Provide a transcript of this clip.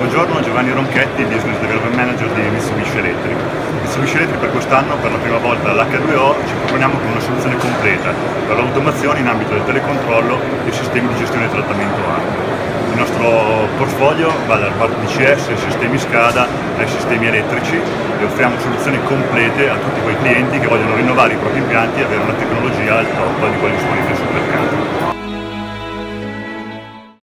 Buongiorno, Giovanni Ronchetti, Business Development Manager di Mitsubishi Electric. Mitsubishi Electric per quest'anno, per la prima volta all'H2O, ci proponiamo con una soluzione completa per l'automazione in ambito del telecontrollo e sistemi di gestione e trattamento acqua. Il nostro portfolio va dal part DCS ai sistemi SCADA ai sistemi elettrici e offriamo soluzioni complete a tutti quei clienti che vogliono rinnovare i propri impianti e avere una tecnologia al top di quelle disponibili sul mercato.